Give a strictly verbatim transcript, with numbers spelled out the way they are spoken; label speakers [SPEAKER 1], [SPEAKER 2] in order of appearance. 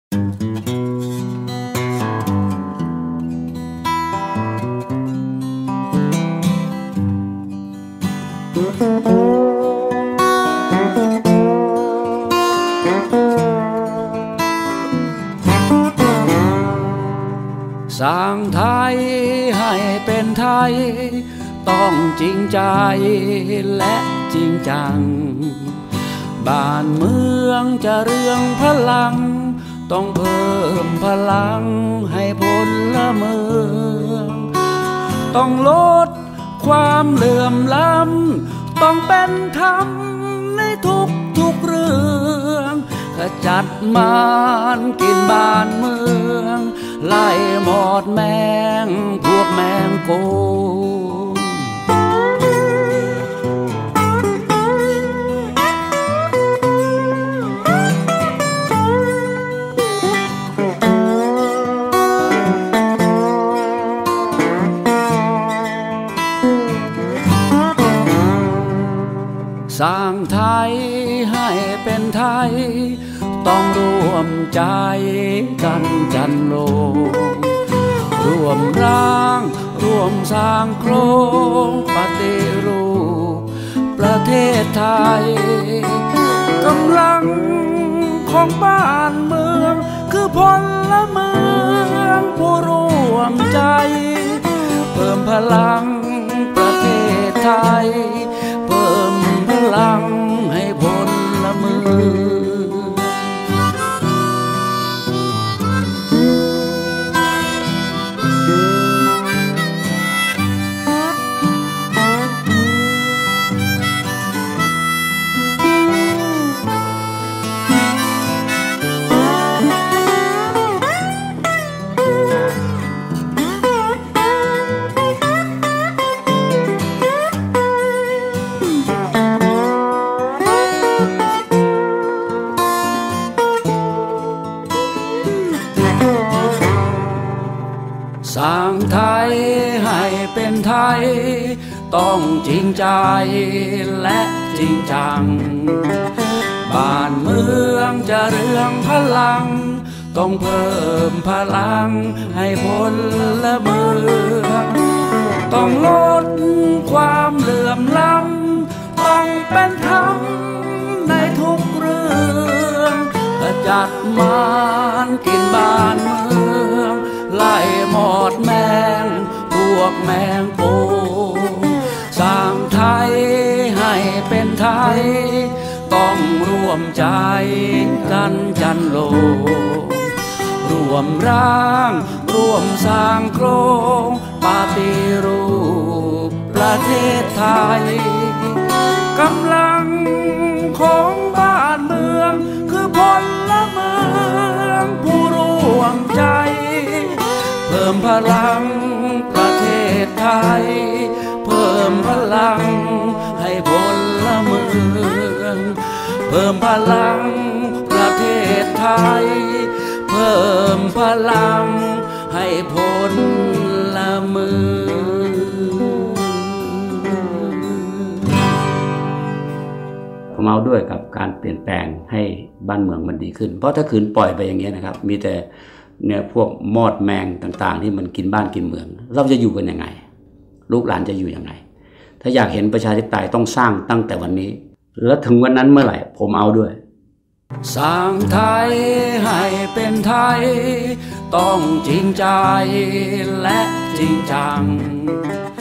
[SPEAKER 1] สร้างไทยให้เป็นไทยต้องจริงใจและจริงจังบ้านเมืองจะเรืองพลังต้องเพิ่มพลังให้พลเมืองต้องลดความเหลื่อมล้ำต้องเป็นธรรมในทุกทุกเรื่องขจัดมารกินบ้านเมืองไล่หมดแมงพวกแมงโกงสร้างไทยให้เป็นไทยต้องร่วมใจกันจันโลงร่วมร่างร่วมสร้างโครงปฏิรูปประเทศไทยกำลังของบ้านเมืองคือพลเมืองผู้ร่วมใจเพิ่มพลังประเทศไทยเพิ่มพลังให้พลเมืองสร้างไทยให้เป็นไทยต้องจริงใจและจริงจังบ้านเมืองจะเรืองพลังต้องเพิ่มพลังให้พลเมืองต้องลดความเหลื่อมล้ำต้องเป็นธรรมในทุกเรื่องขจัดมารกินบ้านเมืองไล่หมดแมงพวกแมงโกงสร้างไทยให้เป็นไทยต้องร่วมใจกันจันโลงร่วมร่างร่วมสร้างโครงปฏิรูปประเทศไทยกำลังของบ้านเมืองคือพลเมืองผู้ร่วมใจเพิ่มพลังประเทศไทยเพิ่มพลังให้พลเมืองเพิ่มพลังประเทศไทยเพิ่มพลังให้พลเมือง
[SPEAKER 2] ผมเอาด้วยกับการเปลี่ยนแปลงให้บ้านเมืองมันดีขึ้นเพราะถ้าคืนปล่อยไปอย่างเงี้ยนะครับมีแต่เนี่ยพวกมอดแมงต่างๆที่มันกินบ้านกินเมืองเราจะอยู่กันยังไงลูกหลานจะอยู่ยังไงถ้าอยากเห็นประชาธิปไตยต้องสร้างตั้งแต่วันนี้แล้วถึงวันนั้นเมื่อไหร่ผมเอาด้วย
[SPEAKER 1] สร้างไทยให้เป็นไทยต้องจริงใจและจริงจัง